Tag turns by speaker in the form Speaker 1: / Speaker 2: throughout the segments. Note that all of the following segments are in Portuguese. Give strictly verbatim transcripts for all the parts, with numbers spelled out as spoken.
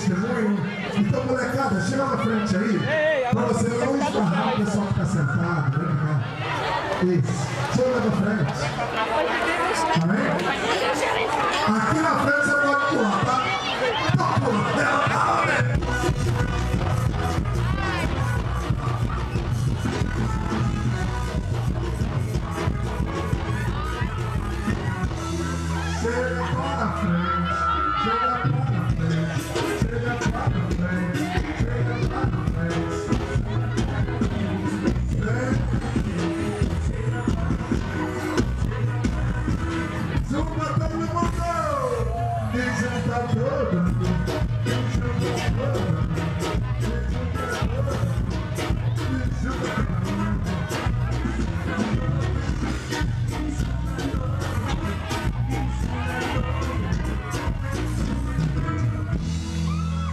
Speaker 1: testemunho. Então, molecada, chega na frente aí, pra você não esbarrar o pessoal que tá sentado. Vem cá. Isso. Chega na frente. Amém? Aqui na frente você pode pular, tá? Então pula. Ela tá, amém? Chega para frente, chega para frente, chega para frente, chega para frente. Zumba todo mundo! E junta todo mundo! E junta todo mundo! E junta todo mundo!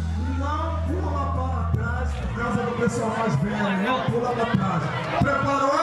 Speaker 1: Pessoal mais velho, não pula pra trás. Preparou?